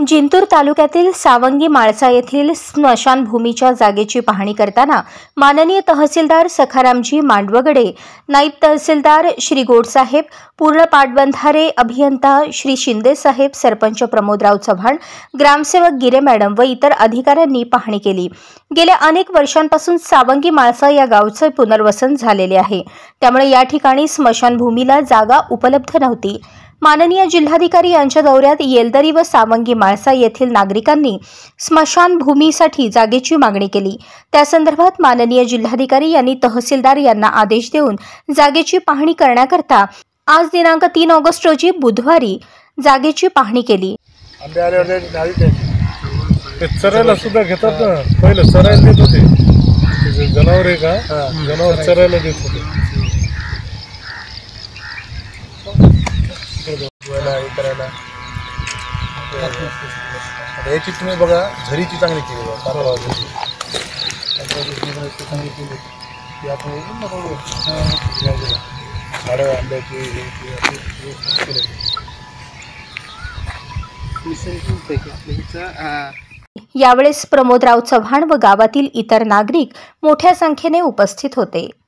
जिंतूर तालुक्यातील सावंगी माळसा येथील स्मशानभूमीच्या जागेची पाहणी करताना माननीय तहसीलदार सखारामजी मांडवगडे, नायब तहसीलदार श्री गोडसाहेब, पूर्ण पाटबंधारे अभियंता श्री शिंदे साहेब, सरपंच प्रमोदराव चव्हाण, ग्रामसेवक गिरे मॅडम व इतर अधिकाऱ्यांनी पाहणी केली। गेल्या अनेक वर्षांपासून सावंगी माळसा या गावचे पुनर्वसन झालेले आहे, त्यामुळे या ठिकाणी स्मशानभूमीला जागा उपलब्ध नव्हती। माननीय जिल्हाधिकारी यांच्या दौऱ्यात येलदरी व सावंगी माळसा येथील नागरिकांनी स्मशानभूमीसाठी जागेची मागणी केली। त्या संदर्भात माननीय जिल्हाधिकारी यांनी तहसीलदार यांना आदेश देऊन जागेची पाहणी करण्याकरता आज दिनांक 3 ऑगस्ट रोजी बुधवारी जागेची पाहणी केली। चरायला सुद्धा घेतात ना, पहिलं चरायला देत होते, जनावर आहे का जनावर चरायला देत होते। करायला याची तुम्ही बघा, झरीची चांगली केली बघा, चांगली केली ती आपण झाडं आंब्याची यावेळेस प्रमोदराव चव्हाण व गावातील इतर नागरिक मोठ्या संख्येने उपस्थित होते।